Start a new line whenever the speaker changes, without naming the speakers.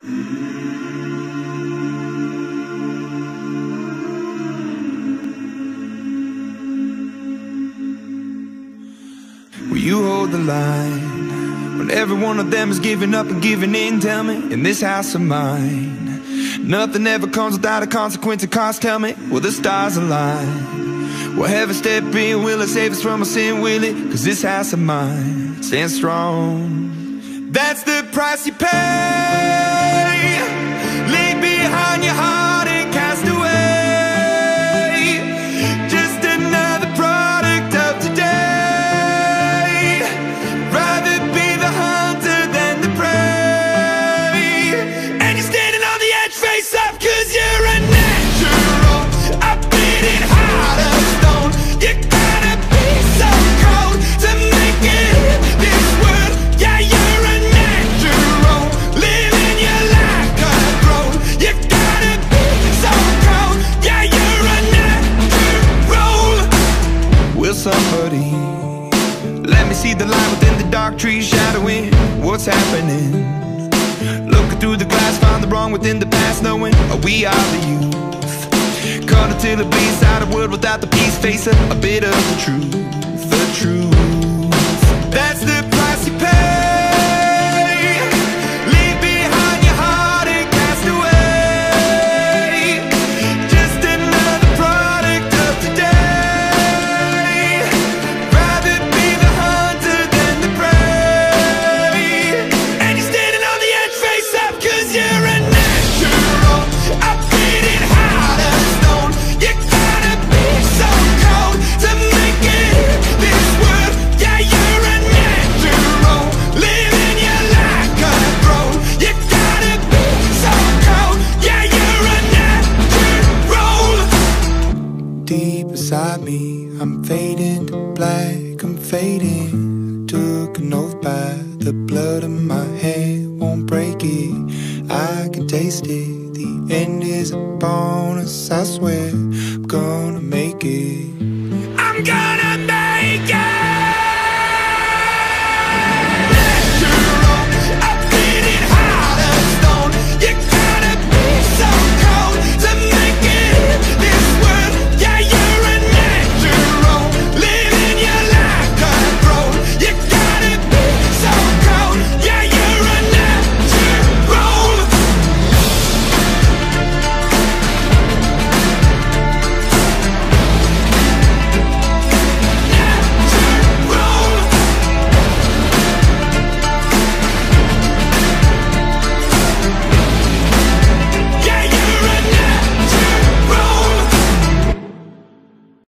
Will you hold the line when every one of them is giving up and giving in? Tell me, in this house of mine, nothing ever comes without a consequence and cost. Tell me, will the stars align? Will heaven step in? Will it save us from our sin? Will it? 'Cause this house of mine stands strong. That's the price you pay. Leave behind your heart and cast away. Just another product of today. Rather be the hunter than the prey. And you're standing on the edge, face up, 'cause you're a natural. I've been in heart of stone. You gotta be so cold to make it in this world. Yeah, you're a natural, living your life cutthroat. You gotta be so cold. Yeah, you're a natural. Will somebody let me see the light within the dark trees shadowing what's happening? Looking through the glass, find the wrong within the past, knowing we are the youth. Caught until it bleeds out a world without the peace. Face a bit of the truth, the truth. That's the price you pay. Leave behind your heart and cast away. Just another product of today. Rather be the hunter than the prey. And you're standing on the edge, face up, 'cause you're a natural. I've been in heart of stone. You gotta be so cold to make it in this world. Yeah, you're a natural, living your life cutthroat. You gotta be so cold. Yeah, you're a natural. Deep inside me, I'm fading to black, I'm fading. Took an oath by the blood in my head, won't break it. I can taste it. The end is a bonus, I swear.